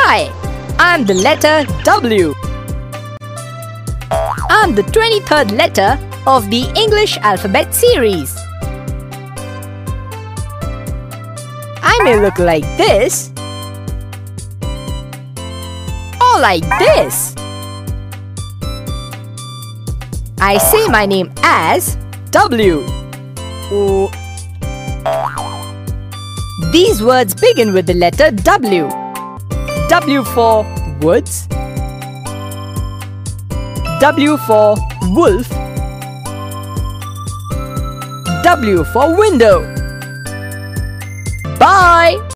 Hi, I'm the letter W. I'm the 23rd letter of the English alphabet series. I may look like this or like this. I say my name as W. These words begin with the letter W. W for woods, W for wolf, W for window. Bye!